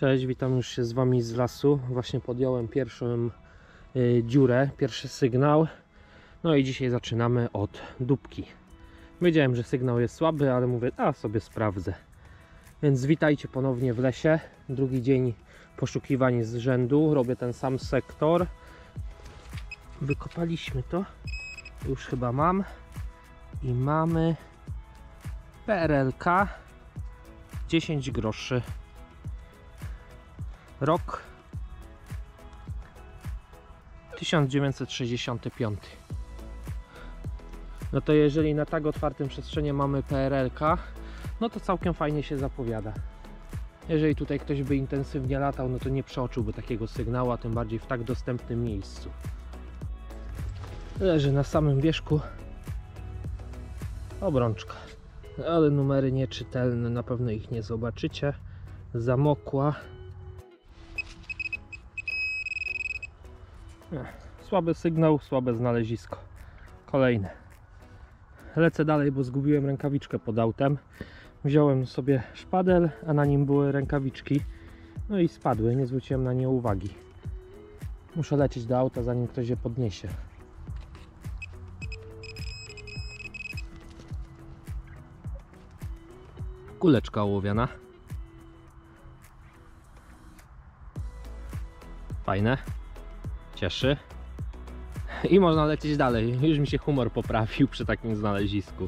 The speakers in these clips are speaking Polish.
Cześć, witam już się z Wami z lasu. Właśnie podjąłem pierwszą dziurę, pierwszy sygnał. No i dzisiaj zaczynamy od dupki. Wiedziałem, że sygnał jest słaby, ale mówię, a sobie sprawdzę. Więc witajcie ponownie w lesie. Drugi dzień poszukiwań z rzędu. Robię ten sam sektor. Wykopaliśmy to. Już chyba mam. I mamy PRL-ka 10 groszy. Rok 1965. No to jeżeli na tak otwartym przestrzeni mamy PRL-ka, no to całkiem fajnie się zapowiada. Jeżeli tutaj ktoś by intensywnie latał, no to nie przeoczyłby takiego sygnału, a tym bardziej w tak dostępnym miejscu. Leży na samym wierzchu obrączka, ale numery nieczytelne, na pewno ich nie zobaczycie. Zamokła. Słaby sygnał, słabe znalezisko. Kolejne. Lecę dalej, bo zgubiłem rękawiczkę pod autem. Wziąłem sobie szpadel, a na nim były rękawiczki. No i spadły, nie zwróciłem na nie uwagi. Muszę lecieć do auta, zanim ktoś je podniesie. Kuleczka ołowiana. Fajne. Cieszy. I można lecieć dalej. Już mi się humor poprawił przy takim znalezisku.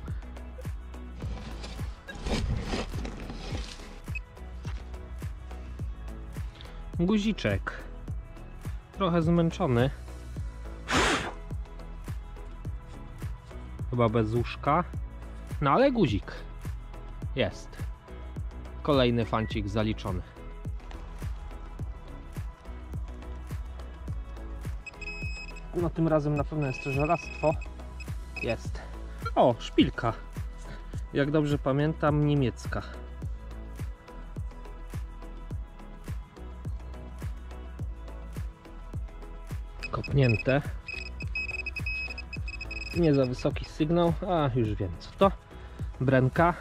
Guziczek. Trochę zmęczony. Chyba bez łóżka. No ale guzik. Jest. Kolejny fancik zaliczony. No tym razem na pewno jest to żelastwo. Jest. O, szpilka. Jak dobrze pamiętam, niemiecka. Kopnięte. Nie za wysoki sygnał. A, już wiem co to. Brenka.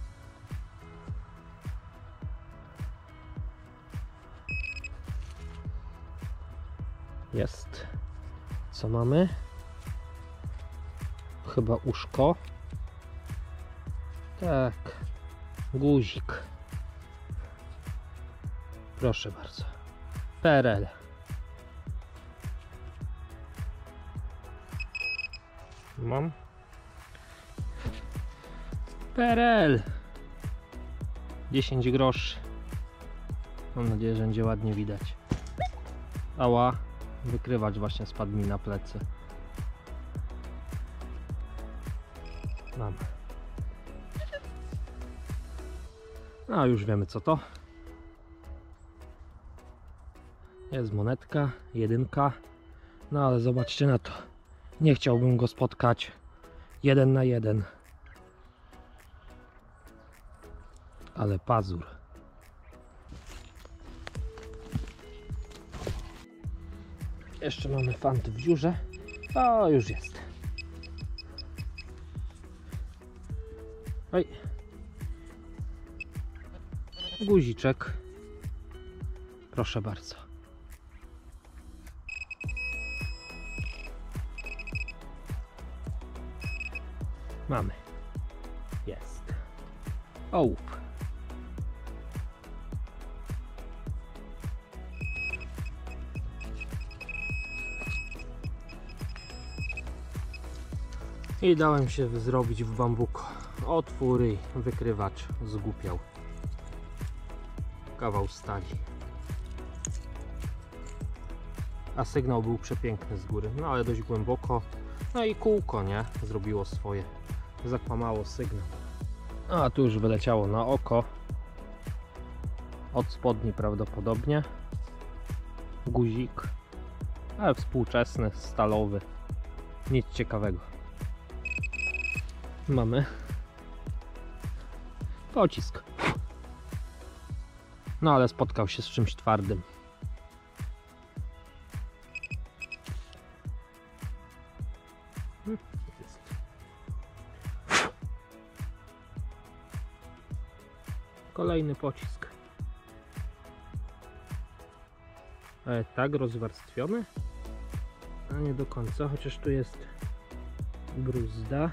Jest. Co mamy? Chyba uszko. Tak. Guzik. Proszę bardzo. PRL. Mam. PRL. 10 groszy. Mam nadzieję, że będzie ładnie widać. Ała. Wykrywacz właśnie spadł mi na plecy. Mam. A już wiemy co to. Jest monetka, jedynka. No ale zobaczcie na to. Nie chciałbym go spotkać 1 na 1. Ale pazur. Jeszcze mamy fant w dziurze. O, już jest. Oj. Guziczek. Proszę bardzo. Mamy. Jest. Ołów. I dałem się zrobić w bambuko. Otwór i wykrywacz zgłupiał. Kawał stali. A sygnał był przepiękny z góry. No ale dość głęboko. No i kółko, nie? Zrobiło swoje. Zakłamało sygnał. A tu już wyleciało na oko. Od spodni prawdopodobnie. Guzik. Ale współczesny, stalowy. Nic ciekawego. Mamy pocisk. No ale spotkał się z czymś twardym. Kolejny pocisk. Tak rozwarstwione? A nie do końca, chociaż tu jest bruzda.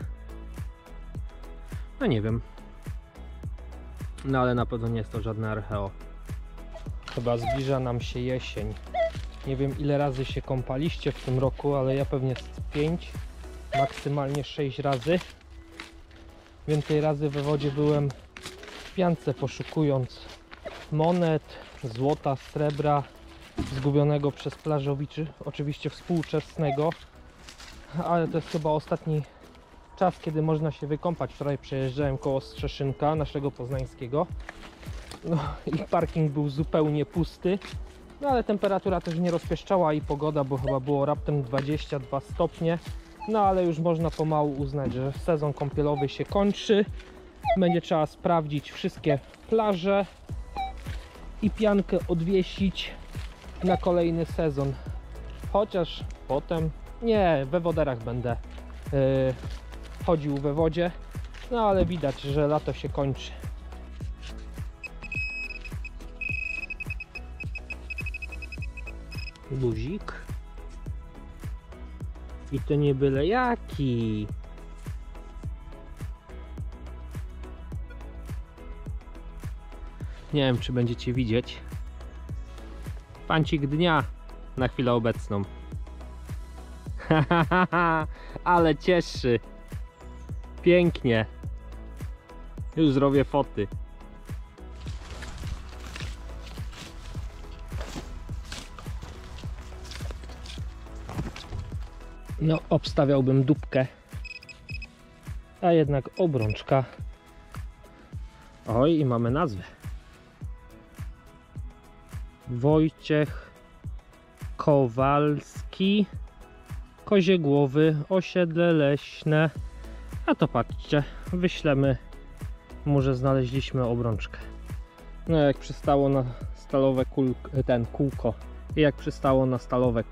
No nie wiem. No ale na pewno nie jest to żadne archeo. Chyba zbliża nam się jesień. Nie wiem ile razy się kąpaliście w tym roku, ale ja pewnie z 5, maksymalnie 6 razy. Więcej razy we wodzie byłem w piance, poszukując monet, złota, srebra zgubionego przez plażowiczy, oczywiście współczesnego, ale to jest chyba ostatni czas, kiedy można się wykąpać. Wczoraj przejeżdżałem koło Strzeszynka naszego poznańskiego, no i parking był zupełnie pusty, no ale temperatura też nie rozpieszczała i pogoda, bo chyba było raptem 22 stopnie, no ale już można pomału uznać, że sezon kąpielowy się kończy. Będzie trzeba sprawdzić wszystkie plaże i piankę odwiesić na kolejny sezon. Chociaż potem nie, we woderach będę chodził we wodzie, no ale widać, że lato się kończy. Guzik. I to nie byle jaki. Nie wiem, czy będziecie widzieć. Pancik dnia na chwilę obecną. Ale cieszy. Pięknie. Już zrobię foty. No, obstawiałbym dupkę, a jednak obrączka. Oj, i mamy nazwę. Wojciech Kowalski, Kozie Głowy, osiedle leśne. A to patrzcie, wyślemy mu, że znaleźliśmy obrączkę. No jak przystało na stalowe kółko i jak przystało na stalowe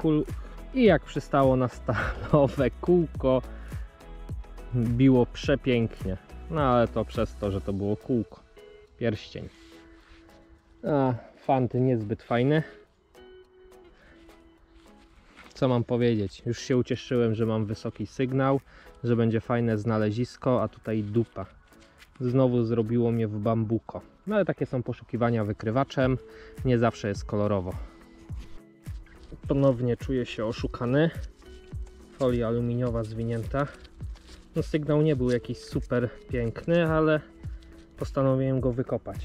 kółko, biło przepięknie. No ale to przez to, że to było kółko. Pierścień. A fanty niezbyt fajne. Co mam powiedzieć? Już się ucieszyłem, że mam wysoki sygnał, że będzie fajne znalezisko, a tutaj dupa. Znowu zrobiło mnie w bambuko. No ale takie są poszukiwania wykrywaczem. Nie zawsze jest kolorowo. Ponownie czuję się oszukany. Folia aluminiowa zwinięta. No, sygnał nie był jakiś super piękny, ale postanowiłem go wykopać.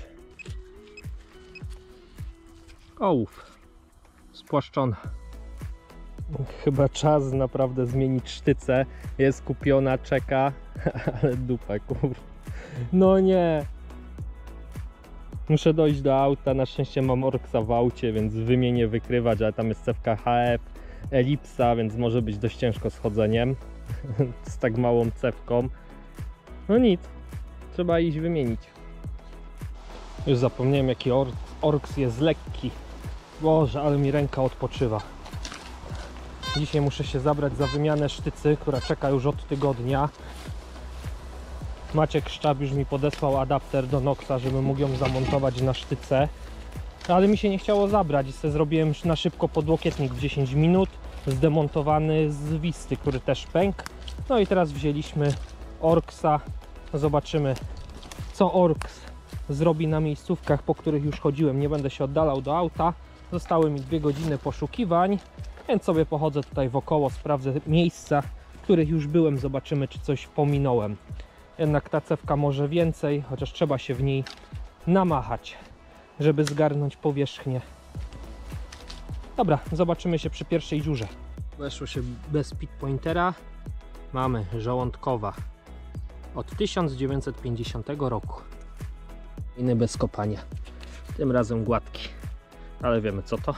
Ołów spłaszczona. Chyba czas naprawdę zmienić sztycę. Jest kupiona, czeka, ale dupa, kurwa. No nie. Muszę dojść do auta. Na szczęście mam Orksa w aucie, więc wymienię wykrywacz, ale tam jest cewka HF, elipsa, więc może być dość ciężko z chodzeniem z tak małą cewką. No nic, trzeba iść wymienić. Już zapomniałem, jaki Orks jest lekki. Boże, ale mi ręka odpoczywa. Dzisiaj muszę się zabrać za wymianę sztycy, która czeka już od tygodnia. Maciek Szczab już mi podesłał adapter do Noxa, żebym mógł ją zamontować na sztyce. Ale mi się nie chciało zabrać i sobie zrobiłem na szybko podłokietnik w 10 minut. Zdemontowany z Wisty, który też pękł. No i teraz wzięliśmy Orksa. Zobaczymy, co Orks zrobi na miejscówkach, po których już chodziłem. Nie będę się oddalał do auta. Zostały mi 2 godziny poszukiwań, więc sobie pochodzę tutaj wokoło, sprawdzę miejsca, w których już byłem. Zobaczymy, czy coś pominąłem. Jednak ta cewka może więcej, chociaż trzeba się w niej namachać, żeby zgarnąć powierzchnię. Dobra, zobaczymy się przy pierwszej dziurze. Weszło się bez speedpointera. Mamy żołądkowa od 1950 roku. Inny bez kopania. Tym razem gładki. Ale wiemy co to.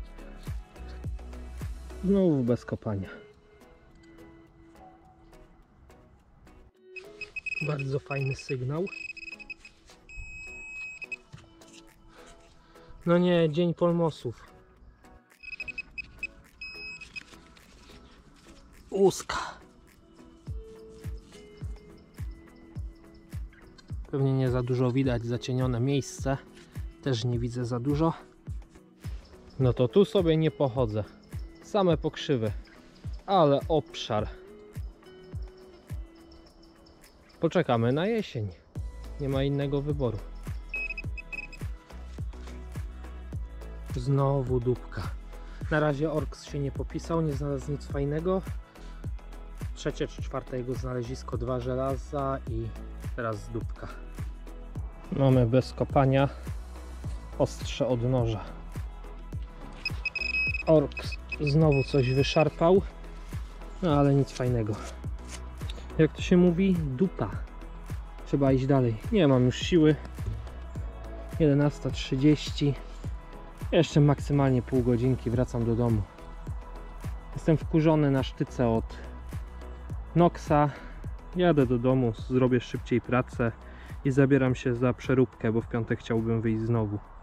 Znowu bez kopania. Bardzo fajny sygnał. No nie, dzień polmosów. Łuska. Pewnie nie za dużo widać, zacienione miejsce. Też nie widzę za dużo. No to tu sobie nie pochodzę. Same pokrzywy. Ale obszar. Poczekamy na jesień. Nie ma innego wyboru. Znowu dupka. Na razie Orks się nie popisał, nie znalazł nic fajnego. Trzecie czy czwarte jego znalezisko, 2 żelaza i teraz dupka. Mamy bez kopania ostrze od noża. Orks znowu coś wyszarpał, no ale nic fajnego. Jak to się mówi? Dupa. Trzeba iść dalej. Nie mam już siły. 11:30. Jeszcze maksymalnie pół godzinki, wracam do domu. Jestem wkurzony na sztyce od Noxa. Jadę do domu, zrobię szybciej pracę i zabieram się za przeróbkę, bo w piątek chciałbym wyjść znowu.